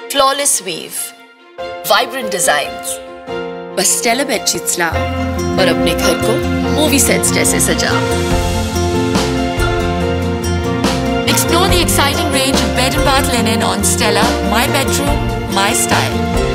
flawless weave, vibrant designs. बस Stella bedsheets लाओ और अपने घर को मूवी सेट्स जैसे सजाओ. Explore the exciting range of bed and bath linen on Stella My Bedroom, My Style.